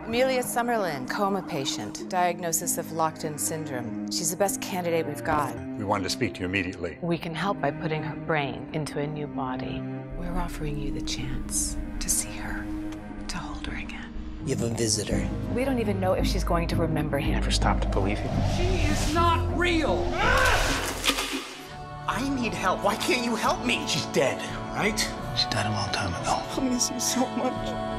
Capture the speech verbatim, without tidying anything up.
Amelia Summerlin, coma patient, diagnosis of Rakuten syndrome. She's the best candidate we've got. We wanted to speak to you immediately. We can help by putting her brain into a new body. We're offering you the chance to see her, to hold her again. You have a visitor. We don't even know if she's going to remember him. Never stop to believe you. She is not real! I need help. Why can't you help me? She's dead, right? She died a long time ago. I miss you so much.